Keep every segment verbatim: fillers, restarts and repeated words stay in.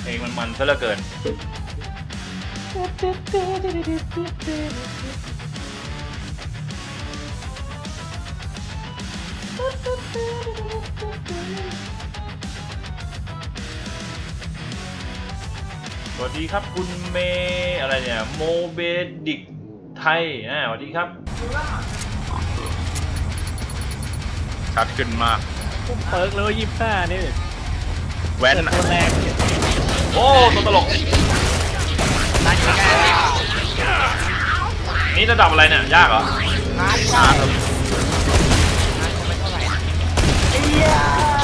เพลงมันมันซะเหลือเกินสวัสดีครับคุณเมย์อะไรเนี่ยโมเบดิกไทยนะสวัสดีครับชัดขึ้นมากผมเปิร์กเลยยี่สิบห้านี่แว่นตัวแรงโอ้ตัวตลกนี่ระดับอะไรเนี่ยยากเหรอฮาร์ดใช่ไม่เท่าไหร่เอีย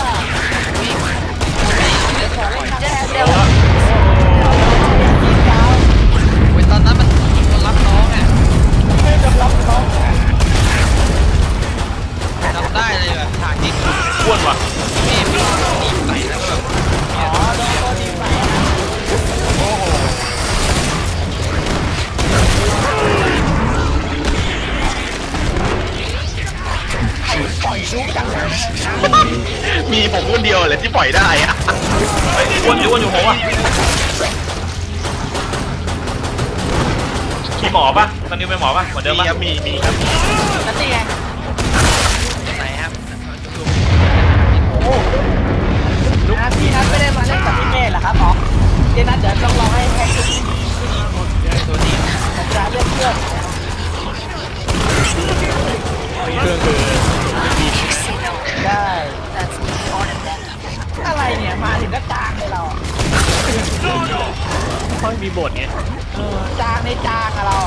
ขอเล่นแค่เดียวตอนนั้นมันมันรับน้องอ่ะไม่จะรับน้องจำได้เลยแบบฉากที่อ้วนว่ะมีมีดีใส่แล้วแบบอ๋อโดนตัวดีใส่โอ้โหปล่อยลูกจังเลยมีผมคนเดียวเลยที่ปล่อยได้อะอ้วนอยู่อ้วนอยู่ผมอ่ะมีหมอปะตอนนี้เป็นหมอปะเหมือนเดิมปะมีมีครับนั่นไงไหนครับโอ้ลูกพี่นัทไม่ได้มาเล่นกับพี่เมย์เหรอครับหมอเดี๋ยวนัทเดี๋ยวต้องรอให้ให้ตัวนี้ผมจะเลือกเพื่อนเรื่องคือได้อะไรเนี่ยมาถึงก็จางเลยเราเขามีบทไงจางในจางอะเรา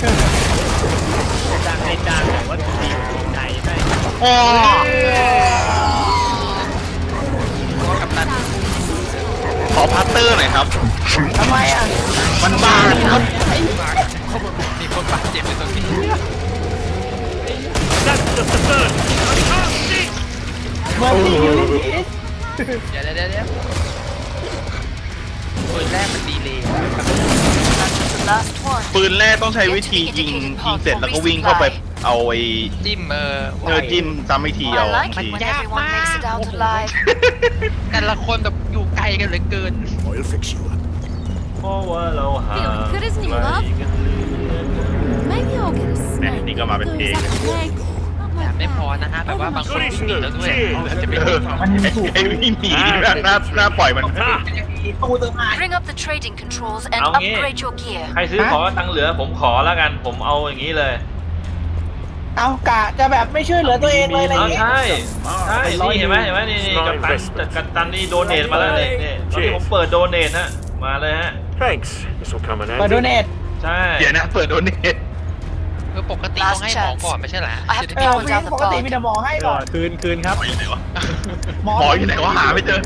จางในจางแต่ว่าดีใจใช่โอ้กับตันขอพัตเตอร์หน่อยครับทำไมอ่ะมันบางครับมีคนบาดเจ็บในตรงนี้เมื่อกี้เดี๋ยวเดี๋ยวเดี๋ยวปืนแรกมันดีเลยปืนแรกต้องใช้วิธียิงยิงเสร็จแล้วก็วิ่งเข้าไปเอาไอ้จิ้มเออเออจิ้มซ้ำอีกทีเอามันยากมากแต่ละคนแบบอยู่ไกลกันเหลือเกินเพราะว่าเราหานี่ก็มาเป็นเพลงแต่ไม่พอนะฮะแบบว่าบางคนวิ่งหนีแล้วด้วยอาจจะเป็นไอ้วิ่งหนีหน้าหน้าปล่อยมันเอางี้ใครซื้อขอตังเหลือผมขอแล้วกันผมเอาอย่างนี้เลยเอากะจะแบบไม่ช่วยเหลือตัวเองเลยอะไรอย่างงี้ใช่ใช่นี่เห็นไหมเห็นไหมนี่นี่กัปตันกัปตันนี่โดเนทมาแล้วเลยนี่ตอนที่ผมเปิดโดเนทฮะมาเลยฮะเปิดโดเนทใช่เดี๋ยวนะเปิดโดเนทคือปกติต้องให้หมอก่อนไม่ใช่เหรอเออปกติมีแต่หมอให้ก่อนคืนคืนครับหมออยู่ไหนวะหาไม่เจอ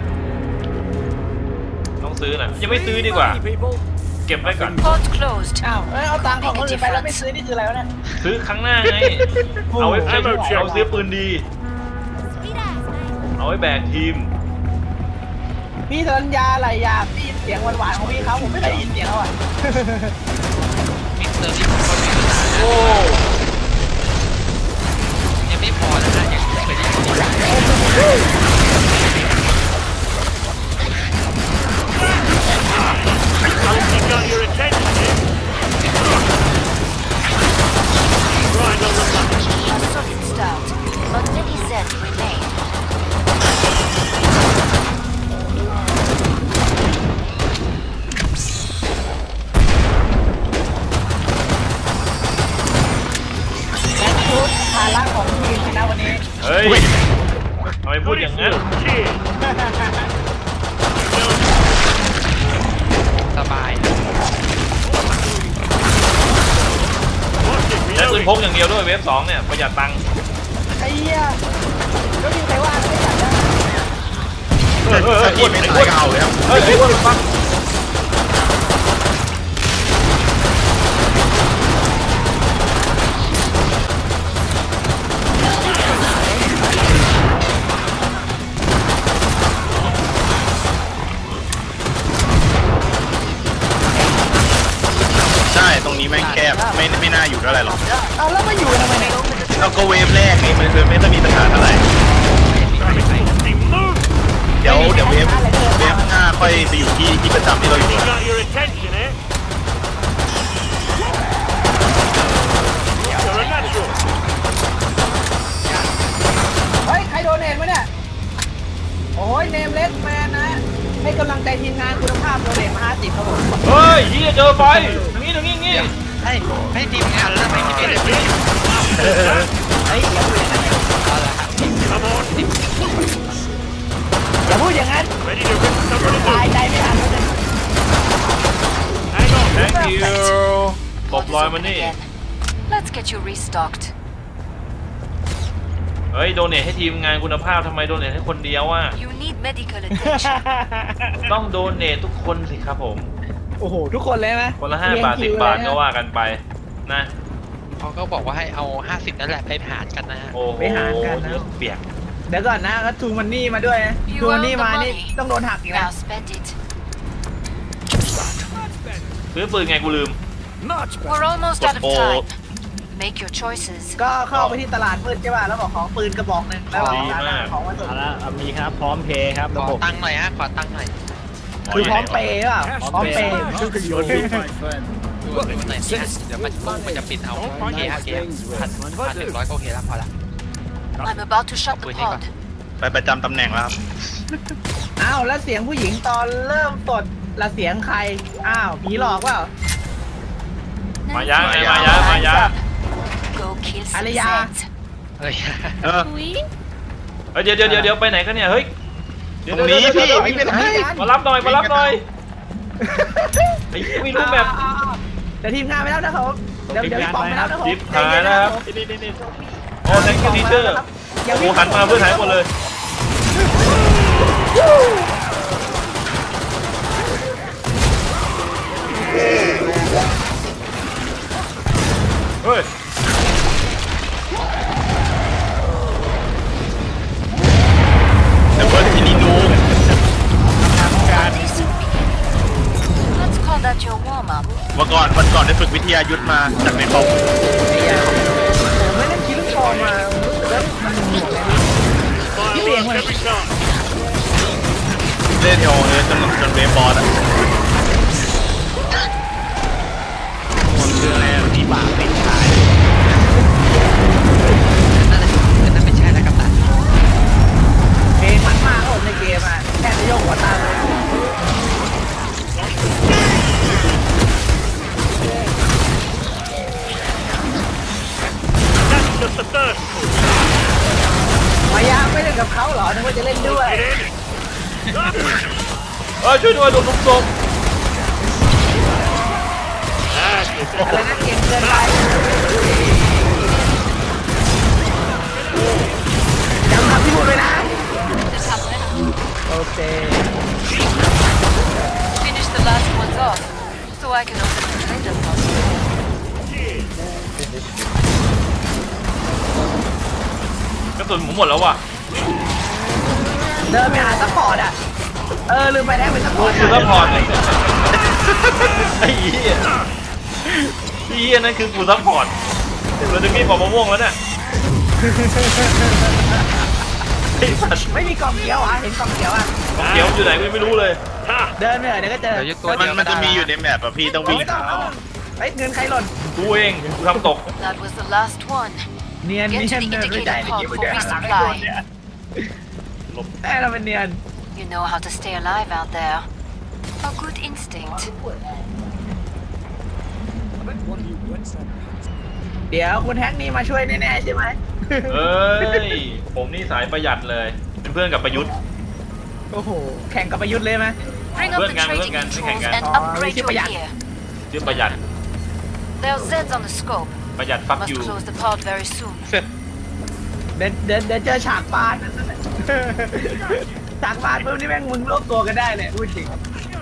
ต้องซื้อน่ะยังไม่ซื้อดีกว่าเก็บไว้ก่อนอ้าวเอาตังค์ของคนอื่นไปแล้วไม่ซื้อนี่คืออะไรวะเนี่ยซื้อครั้งหน้าไงเอาไว้เอาซื้อปืนดีเอาไว้แบกทีมพี่สัญญาอะไรยาพี่เสียงหวานๆของพี่เขาผมไม่ได้ยินเสียงเขาอ่ะมิสเตอร์ที่ผมเขามีปัญหาโอ้ยังไม่พอนะฮะยังไม่เคยได้ยินภาระของทีมนะวันนี้เฮ้ยทำไมพูดอย่างนั้นสบายและปืนพกอย่างเดียวด้วยเวฟสองเนี่ยประหยัดตังค์ไอ้เหี้ยก็มีใครว่าไม่จัดนะเฮ้ยเฮ้ยเฮ้ยไม่ตายเอาเลยครับเฮ้ยเฮ้ยฟังตรงนี้แม่งแคบไม่ไม่น่าอยู่เท่าไหร่หรอกเอาแล้วมาอยู่ทำไมเนี่ยเราก็เวฟแรกไงมันเลยไม่ต้องมีปัญหาเท่าไหร่เดี๋ยวเดี๋ยวเวฟเวฟห้าค่อยค่อยไปอยู่ที่ที่ประจำที่เราอยู่เฮ้ยใครโดนเนทมาเนี่ยโอ้ยเนมเลสแมนนะให้กำลังใจทีมงานคุณภาพโดนเนทมาห้าสิบครับผมเฮ้ยยี่เจอไฟตรงนี้ตรงนี้งี้ให้ให้ทีมงานแล้วไม่ทีมเองเฮ้ยอย่าพูดอย่างนั้นอย่าพูดอย่างนั้นตายใจไม่ทันเลย thank you ตบลอยมันนี่ Let's get you restocked. เฮ้ยโดเนทให้ทีมงานคุณภาพทำไมโดเนทให้คนเดียวอ่ะ You need medical attention. ต้องโดเนททุกคนสิครับผมโอ้โหทุกคนเลยไหมคนละห้าบาทสิบบาทก็ว่ากันไปนะเขาก็บอกว่าให้เอาห้าสิบนั่นแหละไปหารกันนะฮะโอ้โหเปียกเดี๋ยวก่อนนะก็ทูมันนี่มาด้วยทูมันนี่มานี่ต้องโดนหักอีกนะ Now spend it. ซื้อปืนไงกูลืม We're almost out of Oh. time. Make your choices. ก็เข้าไปที่ตลาดมืดใช่ป่ะแล้วบอกของปืนกระบอกหนึ่งแล้วบอกการหาของมาส่งเอาละเอามีครับพร้อมเพย์ครับขระอบบตังค์หน่อยฮะขอตังค์หน่อยคือพร้อมเปย์ป่ะพร้อมเปย์ดูดูหน่อยสิฮะเดี๋ยวมันมันมันจะปิดเอาโอเคโอเคพันพันหนึ่งร้อยก็โอเคแล้วพอละ I'm about to shut the Wait, hang pod. ไปประจำตำแหน่งแล้วครับอ้าวแล้วเสียงผู้หญิงตอนเริ่มสดละเสียงใครอ้าวผีหลอกเปล่ามายาไงมายามายา Go kill some Aliyah. Zeds. เฮ้ยเออเฮ้ยเดี๋ยวเดี๋ยวเดี๋ยวเดี๋ยวไปไหนกันเนี่ยเฮ้ยตรงนี้พี่วิ่งไปไหนมารับหน่อยมารับหน่อยไอ้ไม่รู้แบบเดี๋ยวทีมงานไปแล้วนะครับเดี๋ยวเดี๋ยวปอมไปแล้วนะครับจิบหายแล้วครับนี่นี่นี่โอ้ thank you teacher โอ้หันมาเพื่อนหายหมดเลยเฮ้ยแต่เบิร์ดที่นี่ดู Decent beginning. Let's call that your warm-up. เมื่อก่อนวันก่อนได้ฝึกวิทยายุทธมาจากในปอมผมไม่เล่นคิลลิ่งฟอร์มารู้สึกว่ามันหน่วงเลยพี่เบียงมันเล่นโอเอจนจนเวฟบอสอ่ะผมเชื่อแล้วที่บาปเป็นชายนั่นนั่นไม่ใช่นะกัปตันเพลงมันมากครับผมในเกมอ่ะแค่จะโยกหัวตามเลย มายาไม่เล่นกับเขาเหรอนึกว่าจะเล่นด้วยเฮ้ยช่วยด้วยโดนลุกโซมอะไรนะเกมเกินไปจำคำที่พูดไว้นะ This happened. โอเค Finish the last ones off, so I can open the trader pod. กระสุนผมหมดแล้วว่ะเดินไปหาซัพพอร์ตอ่ะ เออลืมไปแล้วเป็นซัพพอร์ตคือซัพพอร์ตไอ้เหี้ยไอ้เหี้ยนั่นคือกูซัพพอร์ตเราจะมีปอกมะม่วงแล้วเนี่ยไอ้สัตว์ไม่มีกล่องเขียวอ่ะเห็นกล่องเขียวอ่ะเขียวอยู่ไหนกูไม่รู้เลยเดินไปเถอะเดี๋ยวก็เจอเดี๋ยวยึดตัวมัเดีนยวมันจะมีอยู่ในแมปอ่ะพี่ต้องวิ่งไม่ต้องเอาเฮ้ยเงินใครหล่นกูเองกูทำตก That was the last one. เนียน Get เนีย to น the เดินไม่ indicator ได้ pod เดี๋ยว for เดี๋ยวหาไม่โดน resupply. เนี่ยแม่เราเป็นเนียน You know how to stay alive out there. A good instinct. เดี๋ยวคุณแฮกนี่มาช่วยแน่ๆใช่ไหมเอ้ยผมนี่สายประหยัดเลยเป็นเพื่อนกับประยุทธ์โอ้โหแข่งกับประยุทธ์เลยไหม Bring up the Look, gang, trading look, gang, controls gang, gang. and Oh, upgrade really your bad. gear. ชื่อประหยัด There are Zeds on the scope. ประหยัด fuck Must you close the pod very soon. เดี๋ยวเดี๋ยวเดี๋ยวเจอฉากปานนั่นแหละฉากปานปุ๊บนี่แม่งมึงโลกตัวกันได้เลยพูดจริง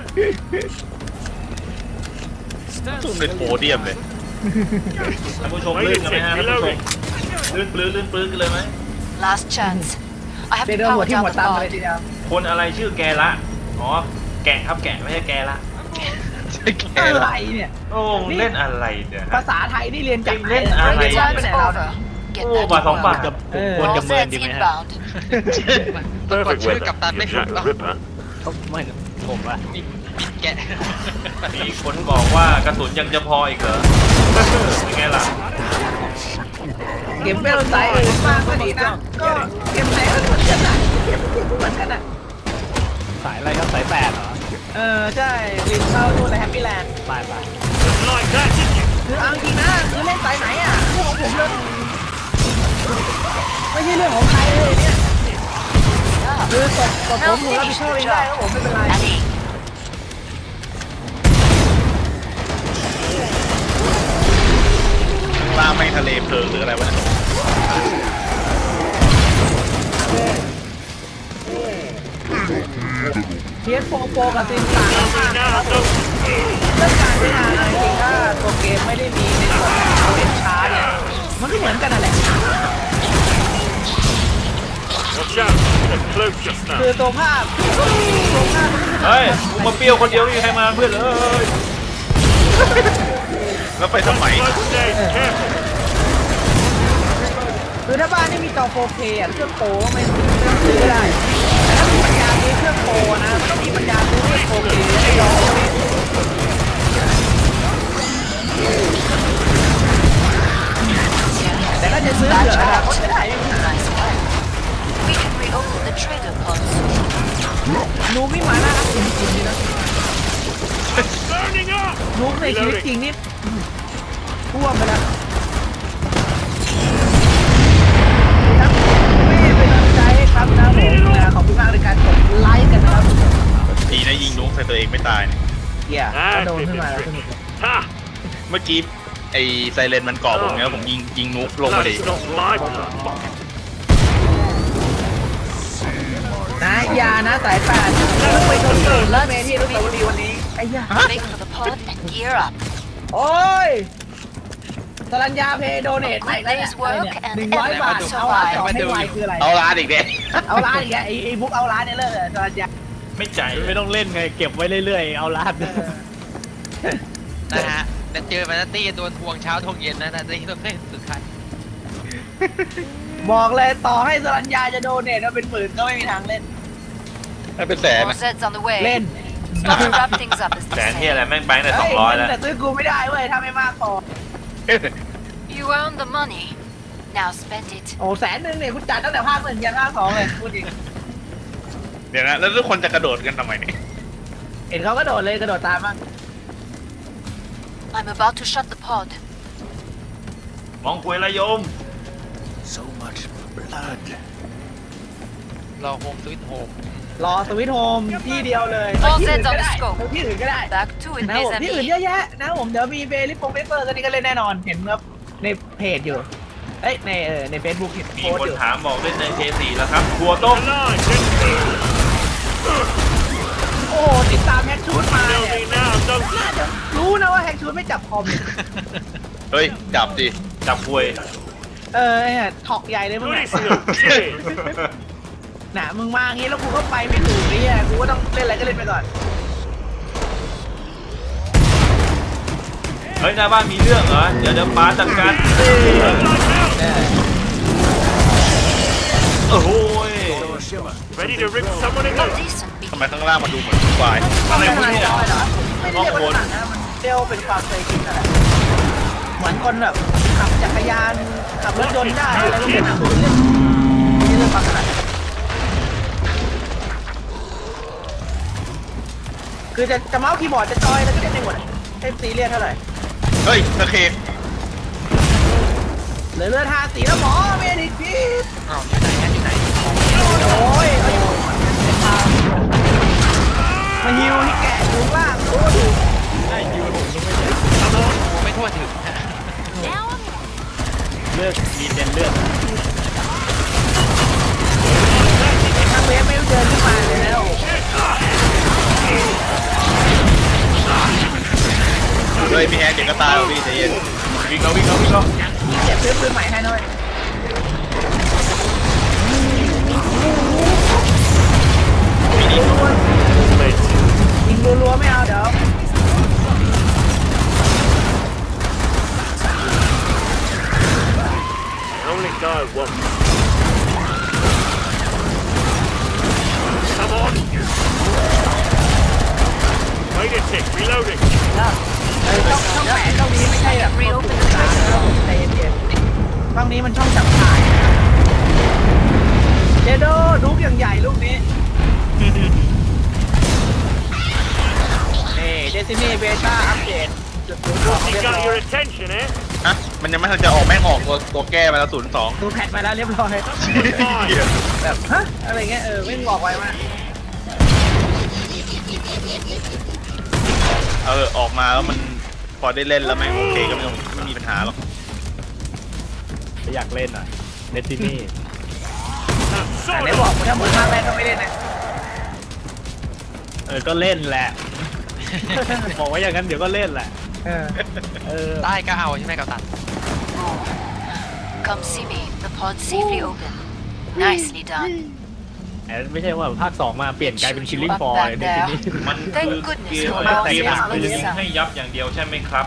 ซุ่มเป็นโพเดียมเลยท่านผู้ชมลื่นกันไหมฮะท่านผู้ชมลื่นปลื้นลื่นปลื้นกันเลยไหม Last chance. I have เดี๋ยว to โดนหัว power ที่ down หัว the ตามเลย pod. ทีเดียวคนอะไรชื่อแกละอ๋อแกะครับแกะไม่ใช่แกละอะไรเนี่ยโอ้เล่นอะไรเนี่ยภาษาไทยนี่เรียนจากไหนเล่นอะไรเรียนจาก Time's ไหนเรา over. Get โอ้ back บาท to สองบาท work. กับผมควร All จะเมิน Zeds ดีไหมฮะ inbound. กดชื่อกัปตันไม่ถูกต้องเขาไม่ผมอะบินบินแกะมีคนบอกว่ากระสุนยังจะพออีกเหรอเป็นไงล่ะเก็บเบลไซด์มากก็ดีนะก็เก็บไหนก็เหมือนกันนะเหมือนกันนะสายอะไรครับสายแปดเหรอเออใช่วินเข้าดูแลแฮปปี้แลนด์ไปไปคือเอาจริงนะคือเล่นสายไหนอ่ะเรื่องของผมเลยไม่ใช่เรื่องของใครเลยเนี่ยคือตกตกผมผมรับผิดชอบเองได้ครับผมไม่เป็นไร Daddy. ข้างล่างไม่ทะเลเพลิงหรืออะไรวะเนี่ยเพียสโปโปกับซินต่างกันมากนะครับผมเรื่องการใช้งานอะไรจริงถ้าตัวเกมไม่ได้มีในส่วนของโอเอ็นชาร์เนี่ยมันก็เหมือนกันนั่นแหละคือตัวภาพตัวภาพเฮ้ยกูมาเปรี้ยวคนเดียวไม่มีใครมาเพื่อนเลยแล้วไปทำไมคือถ้าบ้านนี่มีจอ โฟร์เค อ่ะเครื่องโปรไม่ไม่ต้องซื้อก็ได้แต่ถ้ามีปัญญาซื้อเครื่องโปรนะมันต้องมีปัญญาซื้อเครื่อง โฟร์เค ให้ย้อนแต่ถ้าจะซื้อเผื่ออนาคตจะได้ไม่มีปัญหา Nice work. We can reopen the trader pod soon. นูไม่มาน่ารักจริงๆเลยนะนูในชีวิตจริงนี่ท่วมไปแล้วครับไม่เป็นกำลังใจให้ครับนะผมนะขอบคุณมากในการกดไลค์กันนะครับดีนะยิงนุ๊กใส่ตัวเองไม่ตายเนี่ยเกียร์กระโดดขึ้นมาแล้วสนุกเลยเมื่อกี้ไอ้ไซเรนมันก่อผมไงผมยิงยิงนุ๊กลงมาดินะอย่านะสายแปดไปชนตื่นแล้วเมที่รู้สึกวันดีวันนี้ไอ้ยา Make for the pod and gear up. โอ้ยสรัญญาเพย์โดเนทใหม่แล้วเนี่ยหนึ่งร้อยบาทเอาร้านต่อให้ไวคืออะไรเอาร้านอีกเด้เอาร้านอีกแกไอ้ไอ้บุ๊กเอาร้านเนี่ยเลิกเลยสรัญญาไม่ใจไม่ต้องเล่นไงเก็บไว้เรื่อยๆเอาลาดนะฮะแต่เจอแมนตี้โดนทวงเช้าทวงเย็นนะนะที่ต้องเล่นสุดท้ายบอกเลยต่อให้สรัญญาจะโดเนทมาเป็นหมื่นก็ไม่มีทางเล่นให้เป็นแสน More นะ Zeds on the way. เล่น Let's wrap things up as แส they นที่ say. อะไรแม่งแบงค์แต่สองเฮ้ยร้อยเงินแล้วแต่ซื้อกูไม่ได้เว้ยถ้าไม่มากพอ You earned the money. Now spend it. โอ้แสนหนึ่งเนี่ยคุณจัดตั้งแต่ภาคหนึ่งยันภาคสองเลยพูดจริงเดี๋ยวนะแล้วทุกคนจะกระโดดกันทำไมเนี่ยเห็นเขากระโดดเลยกระโดดตามบ้าง I'm about to shut the pod. มองควยระยมเราโฮมสวิตโฮมรอสวิตโฮมที่เดียวเลย All ที่อื่น Zeds ก็ on the ได้ scope. ที่อื่นก็ได้ Back to it, นะผม mes ที่อื่น amis. เยอะแยะนะผมเดี๋ยวมีเบลิฟงเบเฟอร์กันนี่ก็เล่นแน่นอนเห็นครับในเพจอยู่เอ้ยในเออในเฟซบุ๊กเห็นมีโพสคต์นอยู่ถามบอกเล่นในเคสี่แล้วครับครัวต้มโอ้โหติดตามแฮกชูดมาเนี่ยน่าจะรู้นะว่าแฮกชูดไม่จับคอมเฮ้ยจับดิจับควยเออเนี่ยถอกใหญ่เลยมึงเนี่ยน่ะมึงมางี้แล้วกูก็ไปไม่ถูกนี่อ่ะกูก็ต้องเล่นอะไรก็เล่นไปก่อนเฮ้ยหน้าบ้านมีเรื่องเหรอเดี๋ยวเดี๋ยวป้าจัดการโอ้โห A decent ทำ beat. ไมข้างล่างมันดูเหมือนควายอะไรพวกเนี้ยไม่ได้เรียกว่าหนังนะมันเรียกว่าเป็นความเคยชินอะไรเหมือนคนแบบขับจักรยานขับรถยนต์ได้อะไรก็เป็นหนังเป็นเรื่องไม่ใช่เรื่องความถนัดคือจะจะเมาส์คีย์บอร์ดจะจอยแล้วก็เล่นได้หมดไม่ซีเรียสเท่าไหร่เฮ้ยตะเคนเหลือเลือดทาสีแล้วหมอเมดิพีสอ้าวอยู่ไหนฮะอยู่ไหนโอ้ยเขาอยู่มาฮิวที่แกะอยู่ล่างดูดูไม่ทั่วถึง Now I'm เลือดมีเด่นเลือดทางเวฟไม่เดินขึ้นมาเลยแล้วเฮ้ยพี่แฮกเดี๋ยวก็ตายแล้วพี่ใจเย็นวิ่งเอาวิ่งเอาวิ่งเอาเจ็บซื้อปืนใหม่ให้หน่อยยิงรัวยิงรัวๆไม่เอาเดี๋ยว Only die once. Come on! Sick. Reloading. เออช่องช่องแหวนช่องนี้ไม่ใช่แบบช่องสามนะใจเย็นๆช่องนี้มันช่องจับถ่ายเจโดลูกอย่างใหญ่ลูกนี้นี่เดซินี่เบต้าอัปเดตจุดศูนย์สองเรีย You บร้อ got your ย attention, eh? ฮะมันยังไม่ทันจะออกแม่งออกตัวตัวแก้มาแล้วศูนย์สองดูแพทมาแล้วเรียบร้อยแบบฮะอะไรเงี้ยเออไม่บอกไว้มากเออออกมาแล้วมันพอได้เล่นแล้วแม่งโอเคก็ไม่ต้องไม่มีปัญหาหรอกไม่อยากเล่นอ่ะเนตินี่แต่ไหนบอกถ้ามึงมากแรกก็ไม่เล่นนะเออก็เล่นแหละ บอกว่าอย่างนั้นเดี๋ยวก็เล่นแหละเออเออได้ก็เอาใช่ไหมกัปตัน Oh. Come see me. The pod's safely open. Nicely done. แต่ไม่ใช่ว่าภาคสองมาเปลี่ยนกลายเป็นคิลลิ่งฟอร์เนตินี่มันคือเกมเกมมันยิงให้ยับอย่างเดียวใช่ไหมครับ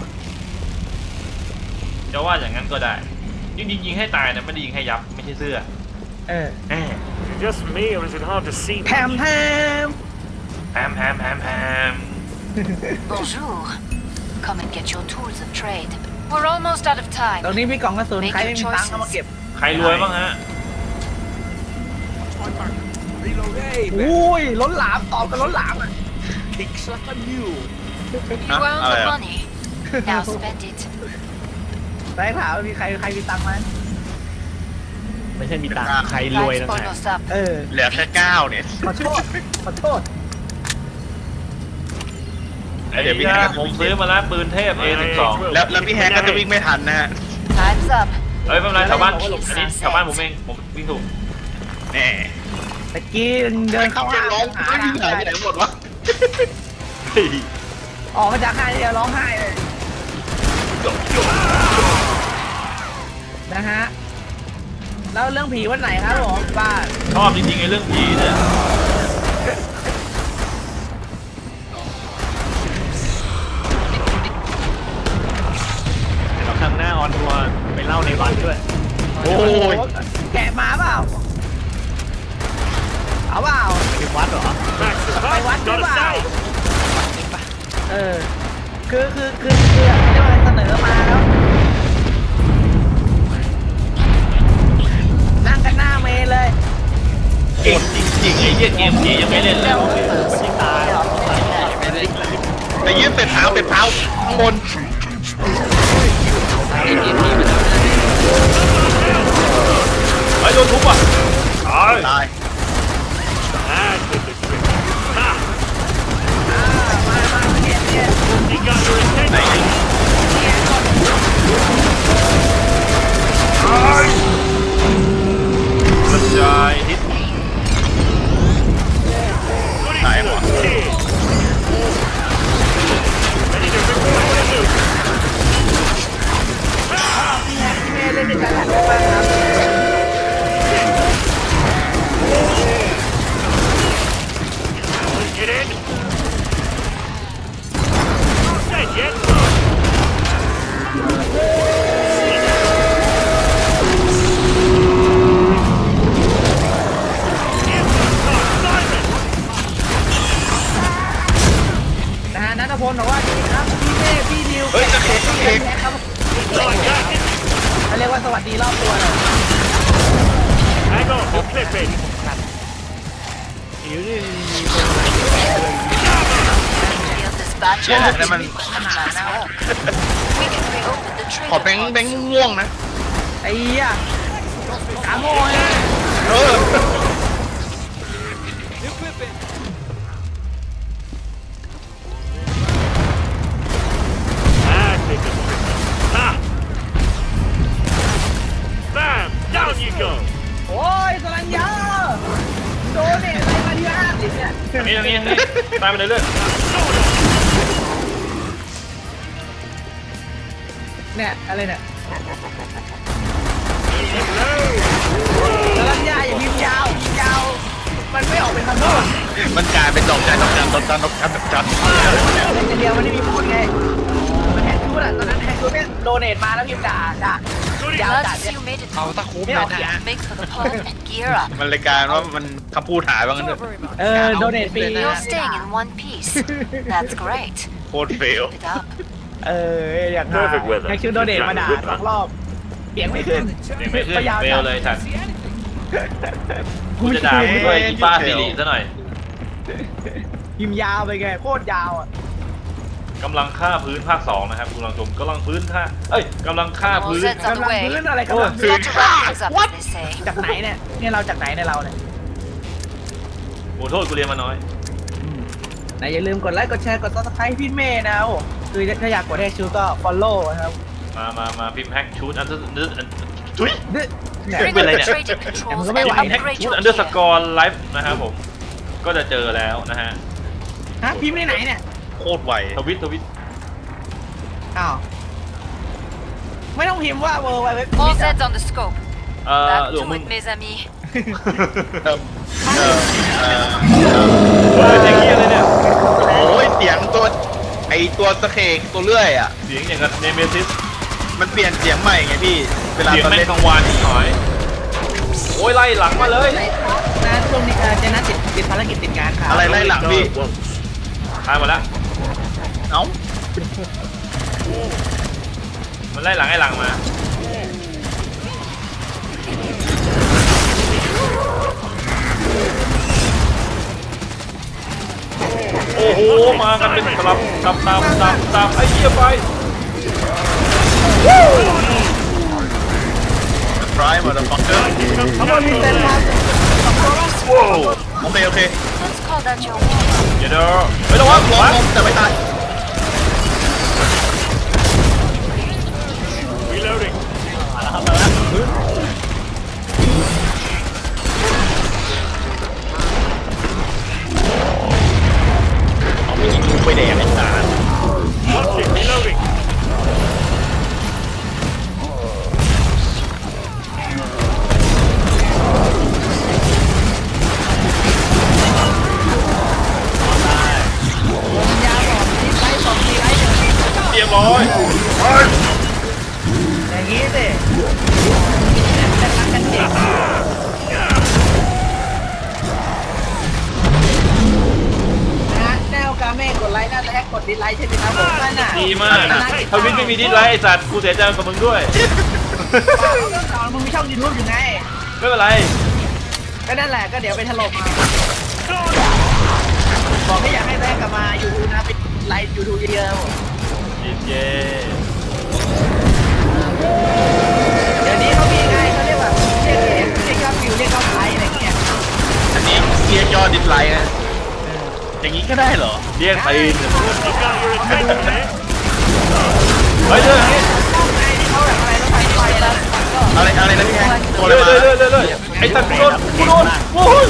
จะว่าอย่างนั้นก็ได้ยิงยิงให้ตายนะไม่ได้ยิงให้ยับไม่ใช่เสื้อเออแหม Just me, or is it hard to see? แถมแถมแฮมแฮมแฮมแฮม Bonjour. Come and get your tools of trade. We're almost out of ตรง time. นี้มีกล่องกระสุนใครไม่มีตังค์ก็มาเก็บใครรวยบ้างฮะอุ้ยล้นหลามตอบกันล้นหลามอ่ะ You earned the money. Now spend it. ได้ถามมีใครใครมีตังค์ไหมไม่ใช่มีตังค์ใครรวย Lights นะ follow ฮะ us up. เออเหลือแค่เก้าเนี่ยขอโทษขอโทษไอ้พี่ฮะผมซื้อมาแล้วปืนเทพ เอ สิบสองแล้วแล้วพี่แฮกก็จะวิ่งไม่ทันนะฮะ Time's up. เอ้ยไม่เป็นไรชาวบ้านอันนี้ชาวบ้านผมเองผมวิ่งถูกแน่ตะกี้เดินเข้าจะห้างร้องหาไม่มีหายไปไหนหมดวะออกมาจากห้างเดียวร้องไห้เลยนะฮะแล้วเรื่องผีวันไหนครับผมบ้านชอบจริงๆไอ้เรื่องผีเนี่ยเดี๋ยวครั้งหน้าออนทัวร์ไปเล่าในวัดด้วยโอ้ยแกะมาเปล่าเอาเปล่าไปวัดเหรอ Max the ไปวัด bus, หรือ gotta เปล่า say. เออคือคือคือคือเรียกว่าอะไรเสนอมาแล้วนั่งกันหน้าเมย์เลยเก่งจริงๆไอ้เหี้ยเกมผียังไม่เล่นเลยไม่ตายแต่ยืดเป็ดเท้าเป็ดเท้าข้างบนไอ้โดนทุบอ่ะตายตาย And with the trick. Ha! มามาเก็บเก็บ You got your ไหน attention. กระจายฮิต Good Này, enough. bỏ. Cheers. Ready to rip away the loot. พี่แฮกพี่เมย์เล่นด้วยกันหลายคนครับ Get in. Not dead yet. นะฮะนัทพลบอกว่าดีครับพี่เมย์พี่ดิวเฮ้ยจะเข็กจะเข็กครับ Like that. เขาเรียกว่าสวัสดีรอบตัวเลย Hang on, we'll clip it. อิ๋วนี่ Feel dispatch. Yeah, that man- Nice work. We can reopen the ขอ trade แบงค์ vault. แบงค์ม่วงๆนะไอ้เหี้ยกาโมยนะเออ And with the trick. Ha! Bam! Down you go. โอ้ยสรัญญาโดนเนี่ยอะไรมาที่ห้าสิบเนี่ยอันนี้อันนี้อันนี้ตายไปเลยเรื่อยเนี่ยอะไรเนี่ยสรัญญาอย่าพิมพ์ยาวพิมพ์ยาวมันไม่ออกเป็นคำพูดมันกลายเป็นดอกจันดอกจันดอกจันดอกจันดอกจันเล่นอย่างเดียวมันไม่มีพูดไงมันแฮกพูดอ่ะตอนนั้นแฮกพูดเนี่ยโดเนทมาแล้วพิมพ์ด่าด่ายาวจัด Glad to เนี่ see ย you made it เอา home. ตะคุบไม่เลอย อกนะเสียง Make for the pod and gear up. มันเลยกลายว่ามันคำพูดหายว่างั้นเถอะเออโดเนทฟรี You're staying in one piece. That's great. ตรเฟล Keep it up. เอออยากหาแฮกชิวโดเดตมาด่าสองรอบเสียงไม่ขึ้นเดี๋ยวไม่ขึ้นก็ยาวเฟลจังเลยสัตว์กูจะด่ามึงด้วยอีป้าสิริซะหน่อยพิมพ์ยาวไปไงโคตรยาวอ่ะกำลังฆ่าพื้นภาคสองนะครับคุณผู้ชมกำลังพื้นฆ่าเอ้ยกำลังฆ่า All พื้น sets on กำ the ลัง way. พื้นอะไรกำลังพื้น Got to wrap things up, as they say. จากไหนเนี่ยเนี่ยเราจากไหนเนี่ยเราเนี่ยโอ้โทษกูเรียนมาน้อยไหนอย่าลืมกดไลค์กดแชร์กดซับสไครต์พี่เมย์นะโอ้คือถ้าอยากกดแฮกชิวก็ follow นะครับมามามาพิมพ์แฮกชูดอันเดอร์ทุยดึ๊ดเนี่ย Bring up Wait, the wait. trading controls and ไม่ไหวพิมพ์แฮก upgrade ชูด your อันเดอร์ส gear. กอร์ไลฟ์นะครับผมก็จะเจอแล้วนะฮะฮะพิมพ์ในไหนเนี่ยโคตรไวทวิตทวิตอ้าวไม่ต้องพิมพ์ว่าเวอร์ไวเว็บ All sets on the scope. เอ่อ Back หลวง to มึง it, mes amis. เออเออเออเฮ้ยเสียงเฮียเลยเนี่ยโอ้ยเสียงตัวไอตัวสเคกตัวเลื่อยอ่ะเสียงอย่างกับเนเมซิสมันเปลี่ยนเสียงใหม่ไงพี่เวลาเสียงตอนแม่เล่งนกังวานที่หายโอ้ยไล่หลังมาเลยนะช่วงนี้เอ่อเจนัทติดติดภารกิจติดงานค่ะอะไรไล่หลังพี่ตายหมดแล้วเอ้ามันไล่หลังไอ้หลังมาโอ้โหมากันเป็นตลับตามตามตามตามไอ้เหี้ยไปฟรายมาแล้วฟังเกอร์ทั้งหมดมีเต็นท์ครับว้าวโอเคโอเค Let's call that your warm-up. เดี๋ยวเดี๋ยวไม่ต้องวางล้วางมแต่ไม่ตาย Reloading. เอาไปยิงลูกไปแดงไอ้สาร Optic reloading. ยาวบอกที่ไลฟ์บอกที่ไลฟ์เดี๋ยวนี้เรียบร้อยอย่างนี้สิจะรักกันจริงนะฮะแนวกาเม่กดไลค์น่าจะแฮกกดดิสไลค์ใช่ไหมครับผมนั่นน่ะดีมากทวิตไม่มีดิสไลค์ไอ้สัตว์กูเสียใจกับมึงด้วยตอนมึงมีช่องยูทูบอยู่ไงไม่เป็นไรก็นั่นแหละก็เดี๋ยวไปถล่มมาบอกให้อยากให้แรกกลับมายูทูบนะไปไลฟ์ยูทูบเยอะๆเย้เย้เดี๋ยวนี้เขามีไงเขาเรียกว่าเรียกเรียกเรียกยอดวิวเรียกยอดไลค์อะไรเงี้ยอันนี้เกียร์ยอดดิสไลน์นะอย่างนี้ก็ได้เหรอเรียกตีน You got your attention, man. เฮ้ยเรื่องนี้ไอ้ที่เขาแบบอะไรต้องไปไปแล้วอะไรอะไรนะพี่แฮงตัวอะไรเรื่อยมาเรื่อยเรื่อยเรื่อยไอ้สัตว์กูโดนกูโดนโอ้ย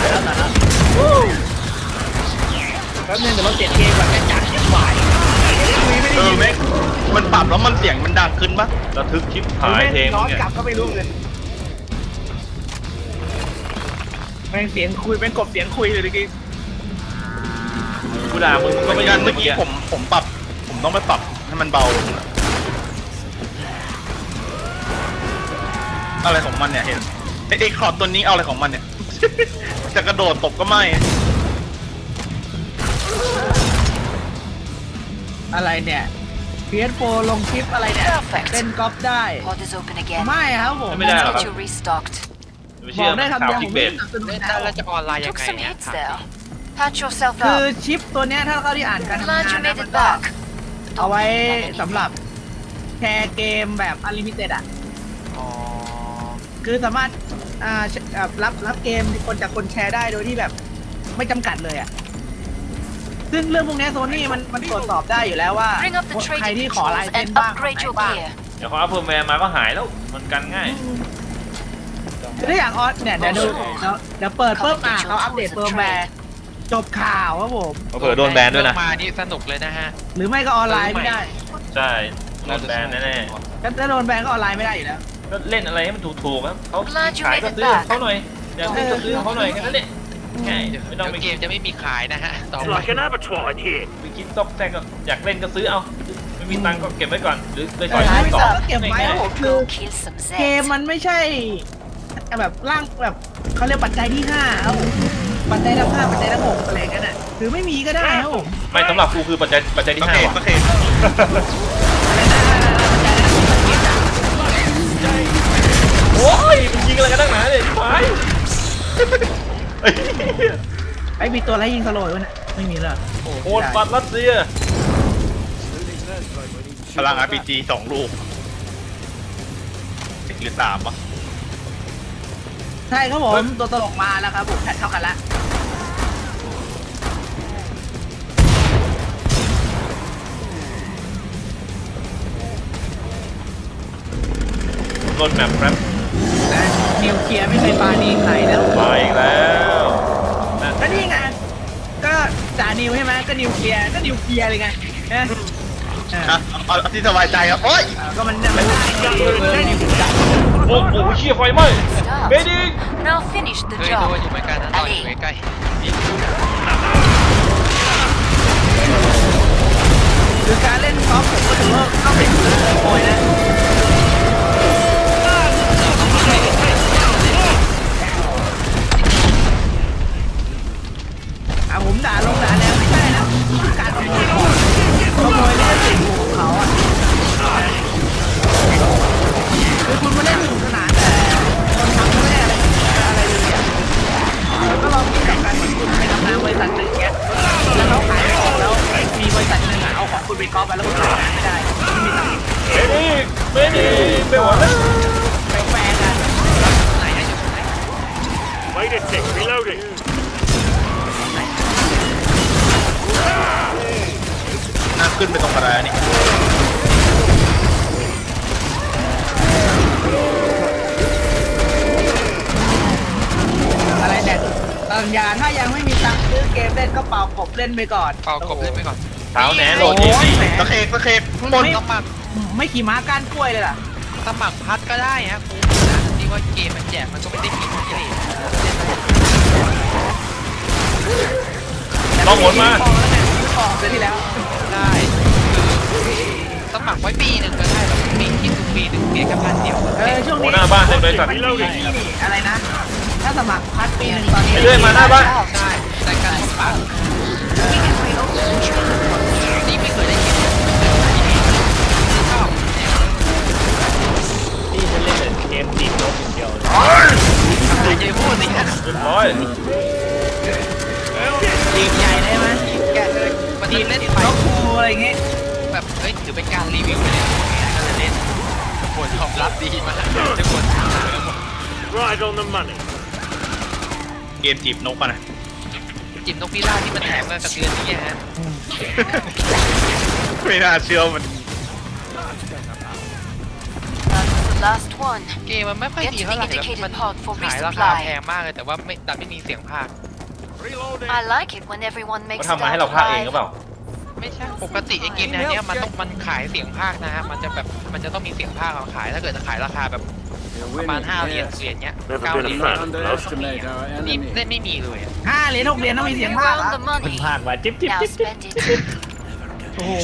แป๊บนึงเดี๋ยวเราเปลี่ยนเกมก่อนแม่จัดยังไหวคุยไม่เอได้อยินแม่งมันปรับแล้วมันเสียงมันดังขึ้นปะระทึกชิปหายเพลงย้อนเนี่ยกลับก็ไม่รู้เลยแม่งเสียงคุยเป็นกบเสียงคุยเลยเมื่อกี้กูด่ามึงมึงก็เหมืไม่อนยักัน นเมื่เมื่ออกี้กี้ผมผมปรับผมต้องไปปรับให้มันเบาลงอะอะไรของมันเนี่ยเห็นไอ้ไอ้คอร์ดตัวนี้เอาอะไรของมันเนี่ย จะกระโดดตบก็ไม่อะไรเนี่ย พี เอส โฟร์ ลงคลิปอะไรเนี่ย Perfect. เล่นกอล์ฟได้ Pod is open again. ไม่ครับผมไม่ได้หร Let's อกครับ get you restocked. ไม่บเชื่ออกได้ข่าคำวเดียวคผลิกมเบไม่สสนับสนุนแล้วนะเราจะออนไลน์ยั Took งไง some เนี่ย hits there. Patch yourself คือ up. ชิปตัวเนี้ยถ้าเขาที่อ่านการทำงาน Glad you นะ made มัน it ก็ back. เอาไว้สำหรับแชร์เกมแบบอ n ลิมิเต็ดอ่ะอ๋อคือสามารถอ่าแบบรับรับเกมคนจากคนแชร์ได้โดยที่แบบไม่จำกัดเลยอ่ะ ซึ่งเรื่องพวกนี้โซนี่มันมันตรวจสอบได้อยู่แล้วว่า Bring up the ใคร trading ที่ขอลาย controls เซ็น and บ้าง upgrade your บ้าง gear. เดี๋ยวเขาอัพเพิ่มแวร์มาก็หายแล้วมันกันง่ายคือถ้าอยากออสเนี่ยเดี๋ยวดูเดี๋ยวเดี๋ยวเปิดปุ๊บอ่ะเขาอัปเดตเฟิร์มแวร์จบข่าวครับผมเผื่อโดนแบนด้วยนะมานี่สนุกเลยนะฮะหรือไม่ก็ออนไลน์ไม่ได้ใช่โดนแบนแน่ถ้าโดนแบนก็ออนไลน์ไม่ได้อยู่แล้วๆก็เล่นอะไรให้มันถูกๆครับเขา Glad you ขาย made ก็ it ซื้อ back. เขาหน่อยอยากเล่นก็ซื้อเขาหน่อยแค่นั้นแหละง่ายเดี๋ยวไม่ต้องไปเกมจะไม่มีขายนะฮะต่อ It's ไป like an abattoir in here. ไปคิดตอกแซกก็อยากเล่นก็ซื้อเอาไม่มีตังค์ก็เก็บไว้ก่อนหรือไปเอขออซื้อไม่ต่ต้อองก็เก็บไว้ครับผมคือ Go kill some เกม Zeds. มันไม่ใช่แบบร่างแบบเขาเรียกปัจจัยที่ห้าครับผมปัจจัยทั้งห้าปัจจัยทั้งหกอะไรกันน่ะคือไม่มีก็ได้ครับผมไม่สำหรับกูคือปัจจัยปัจจัยที่โอห้าเคว่ะโอเคโอ้ยมันยิงอะไรกันตั้งหนาเลยไปไอ้เหี้ยไอ้มีตัวอะไรยิงสโลว์วะเนี่ยไม่มีเลยโอ้โคตรปัดรัสเซียพลัง อาร์ พี จี สองลูกหรือสามวะใช่ครับผมตัวตลกมาแล้วครับผมแพทเท่ากันละรถแมพแป๊บและนิวเคลียร์ไม่เคยปาณีใครแล้วมาอีกแล้วนะก็นี่ไงก็จ่านิวใช่ไหมก็นิวเคลียร์ก็นิวเคลียร์เลยไงนะอ่ะเอาเอาที่สบายใจครับโอ๊ยก็มันมันได้โอ้โหเชี่ยไฟไหม้เบดิก Now finish the เคยโดน job. อยู่เหมือนกันนะตอนอยู่ใกล้คือการเล่นกอล์ฟผมก็ถือว่าก็เป็นโอยนะอ่ะผมด่าลงด่าแล้วไม่ใช่นะการขโมยขโมยนี่ก็สิ่งของเขาอ่ะคือคุณมาเล่นสนุกสนานแต่คนทำไม่ได้อะไรอะไรเลยอ่ะก็ลองคิดกับการเหมือนคุณไปทำงานบริษัทหนึ่งเงี้ยแล้วเขาขายของแล้วมีบริษัทหนึ่งอ่ะเอาของคุณไปก๊อปไปแล้วคุณขายงานไม่ได้ไม่มีตังค์เบดิกเบดิกไม่ไหวแล้วแปลกๆอ่ะไหนอะอยู่ไหน Wait a tick, reloading. น่าขึ้นไปตรงกระไรนี่อะไรแต่ตังยาถ้ายังไม่มีตังค์ซื้อเกมเล่นก็เป่ากบเล่นไปก่อนเป่ากบเล่นไปก่อนเท้าแหนโหลดดีสิตะเคกตะเคกข้างบนสมัครไม่ขี่ม้าก้านกล้วยเลยล่ะสมัครพัดก็ได้ฮะคุ้มนะที่ว่าเกมมันแจกมันก็ไม่ได้ผิดที่เลยลองหมุนมาพอแล้วไงพอเดือนที่แล้วได้คือสมัครไว้ปีหนึ่งก็ได้แบบปีคิดดูปีหนึ่งเปลี่ยนแค่พันเดียวเออช่วงโอ้นี้หน้าบ้านในบริษัทนี่อะไรนะ ถ้าสมัครพัดปีหนึ่งตอนนี้ไปเรื่อยมาหน้าบ้านใช่แต่การสมัครนี่ไม่เคยได้ยินชอบนี่จะเล่นแต่เกมตีนกอย่างเดียวเลยอย่าเยพูดสิฮะเรียบร้อยทีมใหญ่ได้ไหมแกเลยมันทีมเล่เล่นนไปนกคูอะไรอย่างเงี้ยแบบเฮ้ยถือเป็นการรีวิวเลยก็จะเล่นผลตอบรับดีมากทุกคน Right on the money. เกมจีบนกอะนะจิบนกพิราบที่มันแถมมากับเดือนนี้ฮะไม่น่าเชื่อมัน That was the last one. เกมมันไม่ค่อยดีเท่าไหร่แบบมันขายราคาแพงมากเลยแต่ว่าไม่แต่ไม่มีเสียงภาค Reloading. I like it when everyone มัน makes ทำมาให้ it เรา out พากเองหรือ alive. เปล่าไม่ใช่ปกติไอ้เกมแนวเนี้ยมันต้องมันขายเสียงภาคนะฮะมันจะแบบมันจะต้องมีเสียงภาคเอาขายถ้าเกิดจะขายราคาแบบประมาณห้าเหรียญเหรียญเนี้ย Never เก้า been เหรีย a ญ fan. นี่เล่นไม่มีเลยอะห้าเหรียญหกเหรียญต้องมีเสียงภาค Around the มัน money. พากมาจิ๊บจิ๊บ Now จิ๊บจิ๊บ spend it. โอ้โห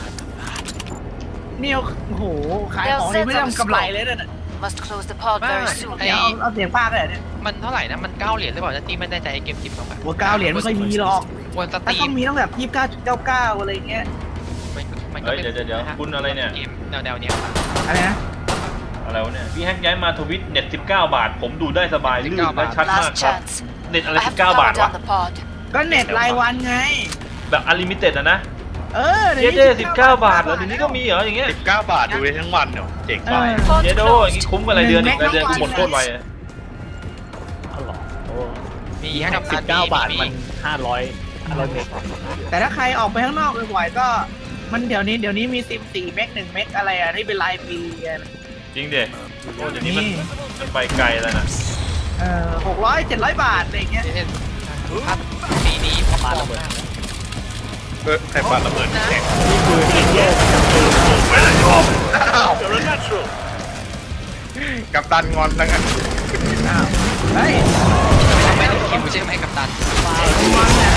นี่โอ้โหขายของนี่ไม่ได้ทำกำไรเลยเนี่ย Must close the pod very soon. เดี๋ยวเอาเอาเสียงภาคเลยเนี่ยมันเท่าไหร่นะมันเก้าเหรียญหรือเปล่าจะตีไม่แน่ใจไอ้เกมจิบนกอะหัวเก้าเหรียญไม่ค่อยมีหรอกควรสตถ้ารีต้อมงมีต้องแบบยี่สิบเก้าจุดเก้าเก้าอะไรเงี้ยมันมันก็เฮ้ยเป็นเดี๋ยวเดี๋ยวนะฮะคุณอะไรเนี่ยเกมแนวแนวเนี้ยอะไรนะอะไรวะเนี่ยพี่แฮกย้ายมาทวิตเน็ตสิบเก้าบาท ผมดูได้สบายลื่นและชัดมาก Last ครับ chance. เน็ตอะไร I สิ have บ to เก้า power บาทวะ down the pod. ก็เน็ตรายวันไงแบบอลิมิเต็ดอะนะเออเยเดสิบเก้าบาทเหรอเดี๋ยวนี้ก็มีเหรออย่างเงี้ยสิบเก้าบาทดูได้ทั้งวันเนาะเจ๋งเอไปอ Pod เยโดอย่างงี้ closed. คุ้มกับรายเดือนอีกรายเดือนกูหมดโคตรไวอะเอาหรอโอ้มีแค่กับสิบเก้าบาทมันห้าร้อยห้าร้อยเมกแต่ถ้าใครออกไปข้างนอกบ่อยๆก็ มันเดี๋ยวนี้เดี๋ยวนี้มีสิบสี่เมกหนึ่งเมกอะไรอ่ะที่เป็นรายปีอ่ะจริงเด็โอ้เดี๋ยวนี้มันมันไปไกลแล้วนะเออหกร้อยเจ็ดร้อยบาทอะไรเงี้ยเช่นพัดปีนี้พอปาระเบิดเออใครปาระเบิดแข่งนี่คือเกมโลกกับปืนอ้าว You're a natural. กับตันงอนแล้วกันอ้าวเฮ้ยไม่ได้คิวใช่ไหมกัปตันมันเนี่ย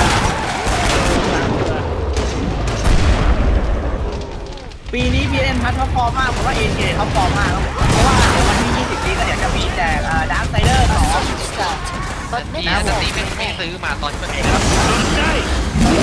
ปีนี้ บี เอ็น พัดเขาฟอร์มมากผมว่า เอ็น เค เขาฟอร์มมากครับผมเพราะว่าเดี๋ยววันที่ยี่สิบนี้ก็เดี๋ยวจะมีแจกดาร์คไซเดอร์สอง Start. But นี่ next นะ time. ตีไม่ไม่ซื้อมาตอนเปิดเกม Okay.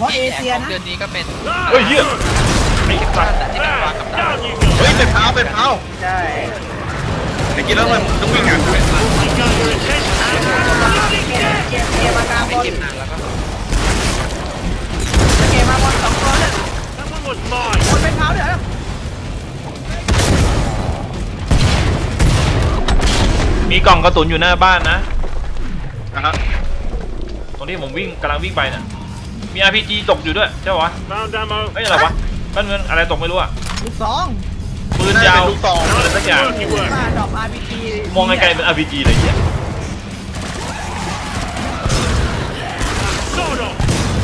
เพราะเอเชียนะเดือนนี้ก็เป็นเฮ้ยเหี้ยไอ้สัตว์ที่เป็นวางกับดาว Down you เฮ้ย go. เป็นเท้าเป็นเท้าใช่ไอ้กินแล้วมันต้องวิ่งอ่ะ We got your attention. เกมเกมเกมมากลางบไม่นเก็บนานแล้วก็เกมมาบนสองตัวเนี่ย That one was mine. บนเป็นเท้าเดี๋ยวมีกล่องกระสุนอยู่หน้าบ้านนะนะฮะตรงที่ผมวิ่งกำลังวิ่งไปน่ะมี อาร์ พี จี ตกอยู่ด้วยใช่ปะวะ Found ammo. เฮ้ยอะไรวะมันมันอะไรตกไม่รู้อะลูกสองปืนยาวลูกซองอะไรสักอย่าง Worky work. มาดอก อาร์ พี จีมองไกลๆเป็น อาร์ พี จี เลยเหี้ย Sword off.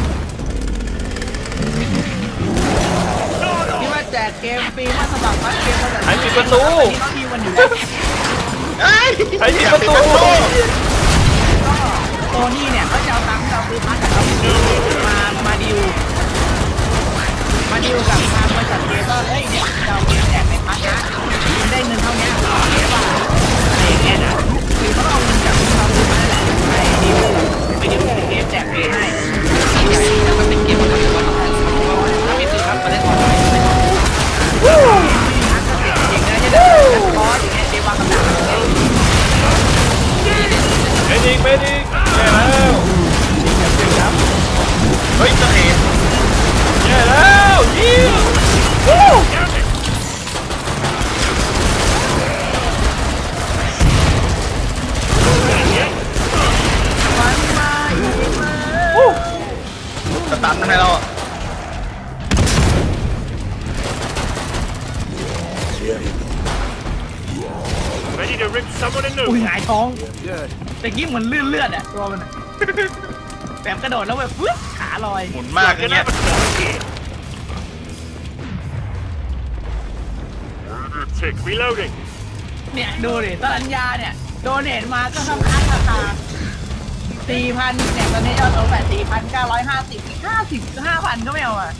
ที่ว่าแจกเกมฟรีมาสมัครบัตรเกมมาจากใครปิดประตูนี้เขามีวันอยู่แล้วเฮ้ยใครปิดประตูก็โซนี่เนี่ยเขาจะเอาตังค์ที่เราซื้อพัดจากเรามามาดิวมาดิวกับทางบริษัทเกมว่าเฮ้ยเนี่ยเราเกมแจกในพัดนะได้เงินเท่านี้เสียป่ะอะไรอย่างเงี้ยนะคือเขาเอาเงินจากที่เราซื้อมาแหละไปดิวไปดิวเกมแจกฟรีให้แล้วก็เป็นเกมของเราว่าถ้ามีซื้อครับมาเล่นออนไลน์จริงนะจะได้คอร์สอย่างเงี้ยเดวางกำลังเมดิกเมดิกแย่แล้วเฮ้ยจะเห็นแย่แล้วยิงวู้มันมาอีกแล้วสตันให้เราอ่ะ Ready to rip someone a อุ้ย new หงายท้องแต่กี้เหมือนลื่นเลือดอะตัวมันแบบกระโดดแล้วแบบฟึ๊บขาลอยหมุนมากอย่างเงี้ย Tick. Reloading. เนี่ยดูดิตรัญญาเนี่ยโดเนทมาก็ทำค้างราคาสี่พันเนี่ยตอนนี้ยอดโอนแบบสี่พันเก้าร้อยห้าสิบห้าสิบห้าพันก็ไม่เอาอ่ะ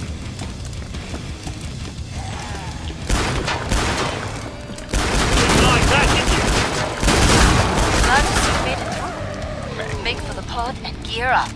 Like that, did you? Glad to see you made it through. Make for the pod and gear up.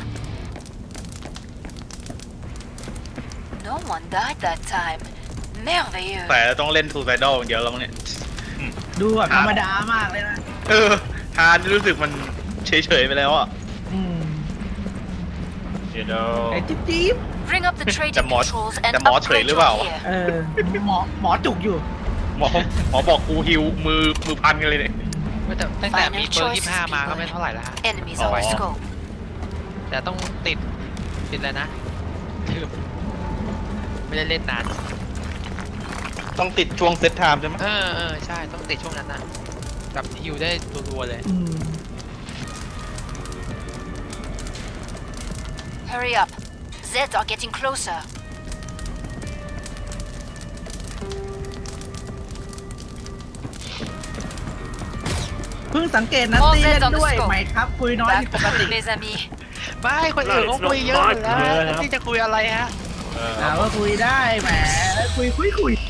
No one died that time. Merveilleux. แต่ต้องเล่นทูไซดอลอย่างเดียวแล้วมั้งเนี่ยดูแบบธรรมดามากเลยนะเออฮาร์ดรู้สึกมันเฉยๆไปแล้วอ่ะอืมเดี๋ยวไอ้จิ๊บจิ๊บ Bring up the trading The mod- controls and the mod upgrade เฉยหรือ your เปล่า gear. เออหมอหมอจุกอยู่หมอหมอบอกกูฮิวมือมือพันกันเลยเนี่ยแต่ตั้งแต่มีเบอร์ยี่สิบห้ามาก็ไม่เท่าไหร่แล้วฮะ Enemies Oh. on the scope. แต่ต้องติดติดแล้วนะคือไม่ได้เล่นนานต้องติดช่วงเซตไทม์ใช่ไหมเออเออใช่ต้องติดช่วงนั้นนะกับฮิวได้รัวๆเลยอืม Hurry up. Zeds are getting closer. เพิ่งสังเกตนะตีเล่นด้วยไหมครับคุยน้อยที่ Back ป to กติ work, mes amis. ไม่คนอื่นเขาคุยเยอะอยู่แล้วที่จะคุยอะไรฮะเออถามว่าคุยได้แหมคุยคุยคุย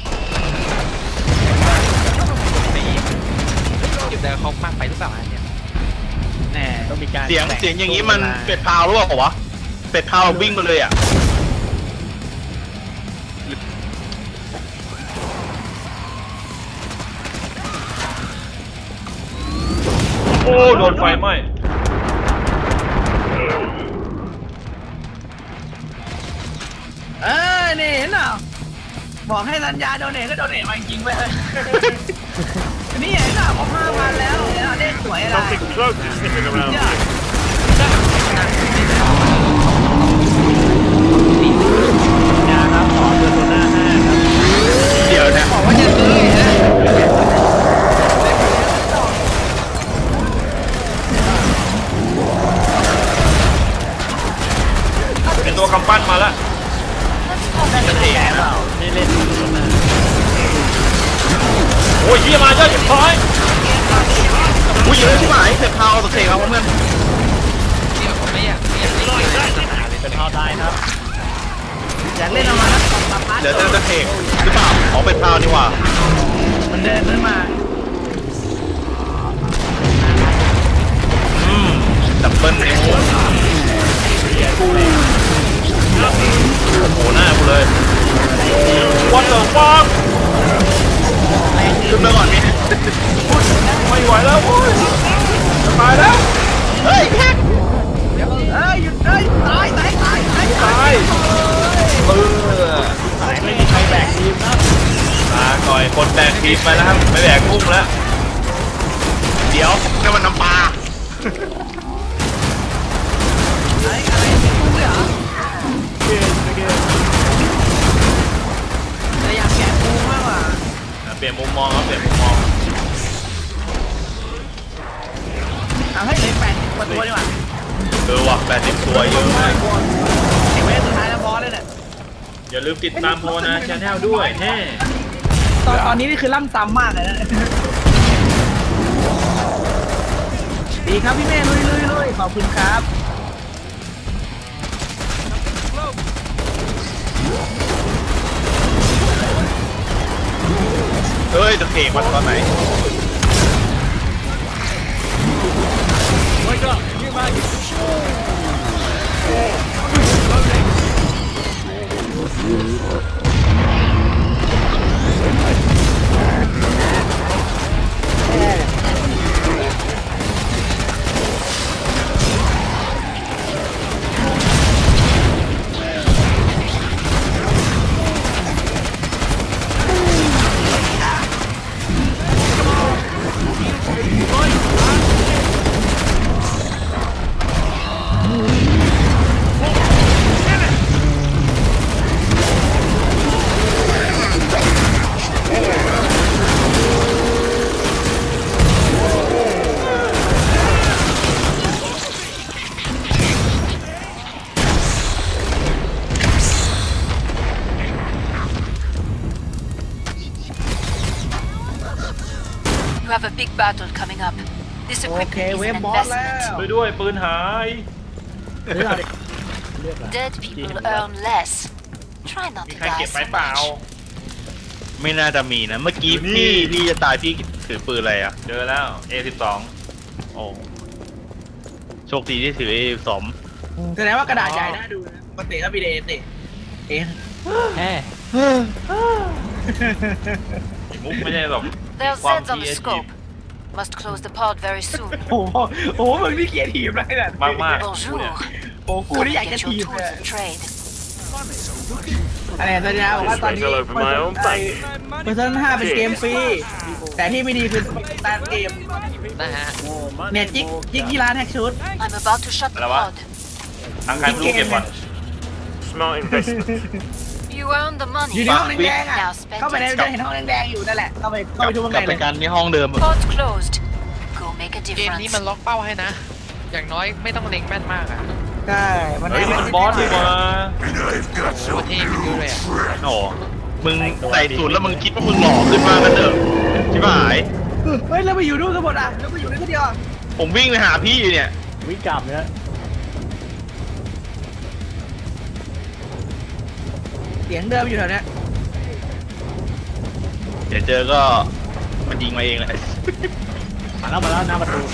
หยุดแต่เขามากไปหรือเปล่าเนี่ยแน่ต้องมีการเสียงเสียงอย่างนี้มันเป็ดพาวหรือเปล่าวะเป็ดพาววิ่งมาเลยอ่ะโอ้โดนไฟไหม้เออนี่เห็นเปล่าบอกให้สัญญาโดเนทก็โดเนทมาจริงๆไปเลยนี่เห็นเปล่าผมห้าพันแล้วเห็นเปล่าเลขสวยอะไร Something close is sniffing around here. ยาครับต่อเดือนตัวหน้าห้าครับเดี๋ยวนะบอกว่าจะซื้อนะเป็นตัวกำปั้นมาแล้ว Let's pop จะเห็นเปล่าไม่เล่นตัวหน้าโอ้ยเยี่ยมาเยอะจิ๋วพอยอุ้ยเยอะใช่ไหมเป็ดพาวตะเคียนครับเพื่อนที่ผมไม่อยากไม่อยากเล่นเกมในสนามเลยเป็นพาวได้ครับอยากเล่นเอามาแล้วสองสามพันเดี๋ยวจะตะเคียนหรือเปล่าอ๋อเป็ดพาวนี่หว่ามันเดินขึ้นมาอืมดับเบิลเอโมเสียกูเลยไปแล้วครับไม่แบกกุ้งแล้วเดี๋ยวนั่นมันน้ำปลาอะไรอะไรกุ้งเลยเหรอเราอยากแกะกุ้งมากกว่าเปลี่ยนมุมมองครับเปลี่ยนมุมมองเอาให้เลยแปดกว่าตัวดีกว่าเออว่ะแปดสิบตัวเยอะมากเก็บไว้สุดท้ายแล้วบอสเลยเนี่ยอย่าลืมติดตามโพนะชาแนลด้วยแน่ตอนตอนนี้นี่คือล่ำซ้ำมากเลยนะดีครับพี่เมย์ลุยลุยลุยขอบคุณครับเฮ้ยจะเทมันตอนไหน You have a big battle coming up. This โอ equipment เค is เวฟ an บอสแล้ว investment. ช่วยด้วยปืนหาย Dead people earn less. Try not มี to ใคร die เก็บไป so เปล่า much. ไม่น่าจะมีนะ เมื่อกี้พี่พี่จะตายพี่ถือปืนอะไรอ่ะเจอแล้ว เอ สิบสองโอ้โชคดีที่ถือเอสองแสดงว่ากระดาษใหญ่น่าดูนะปกติก็มีเดสิเอ๊ะแฮ่มุกไม่ใช่หรอก There's One Zeds on the P S G. scope. Must close the pod very soon. โอ้โหโอ้โหมึงนี่เกียร์ทีมเลยนะมากมาก Bonjour. โอ้กูนี่อยากจะ Get ที your มเลย tools of trade. อะไรแสดงบอกว่าตอนนี้ Fell over my own back. เปอร์เซ็นต์ห้าเป็นเกมฟรี แต่ที่ไม่ดีคือตามเกมนะฮะเนี่ยจิกจิกที่ร้านแฮกชุด I'm about to shut the อะไรวะ pod. ทางใครไม่รู้เก็บก่อน Smart investment. You earn the อยู่ money. ในห้องแดงๆอ่ะ Now spend เข้าไปใน it. จะเห็นห้องแดงๆอยู่นั่นแหละ เข้าไปเข้าไปดูข้างกในลับเลไปยกันที่ห้องเดิม Pod closed. Go make a เกมนี้มัน difference. ล็อกเป้าให้นะ อย่างน้อยไม่ต้องเล็งแม่นมากอ่ะใช่มันเฮ้ยนี่มันบอสดีกว่าโคตรเท่ขึ้นเยอะเลยอ่ะโอ้มึงใส่สูตรแล้วมึงคิดว่ามึงหล่อขึ้นมากันเถอะใช่ไหมเฮ้ยแล้วไปอยู่นู่นกันหมดอ่ะแล้วไปอยู่นี่คนเดียวผมวิ่งไปหาพี่อยู่เนี่ยวิ่งกลับเนี่ยเสียงเดิมอยู่แถวเนี้ยเดี๋ยวเจอก็มันยิงมาเองเลยมาแล้วมาแล้วหน้าประตู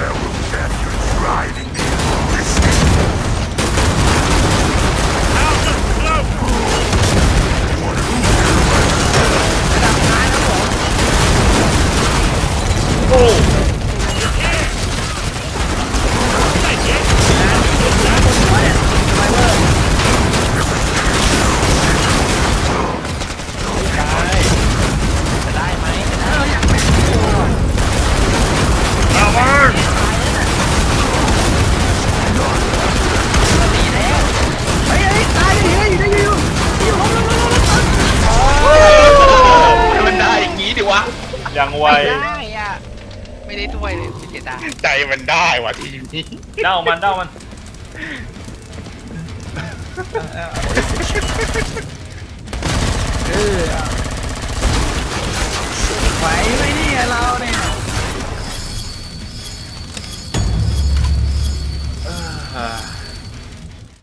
เฮ้ยเฮ้ยตายอยู่เฮ้ยอยู่ได้อยู่อยู่ห้องนึงให้มันได้อย่างนี้ดิวะอย่างไวได้อ่ะไม่ได้ด้วยเลยเสียดายใจมันได้ว่ะทีนี้เด้ามันเด้ามันเออไว้